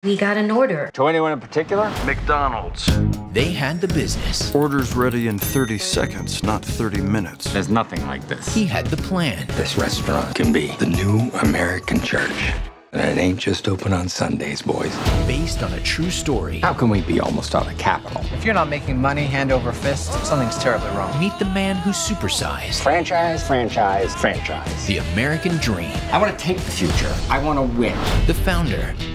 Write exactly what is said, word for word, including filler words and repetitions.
We got an order. To anyone in particular? McDonald's. They had the business. Orders ready in thirty seconds, not thirty minutes. There's nothing like this. He had the plan. This restaurant can be the new American church. And it ain't just open on Sundays, boys. Based on a true story. How can we be almost out of capital? If you're not making money hand over fist, something's terribly wrong. Meet the man who's supersized. Franchise, franchise, franchise. The American dream. I want to take the future. I want to win. The founder.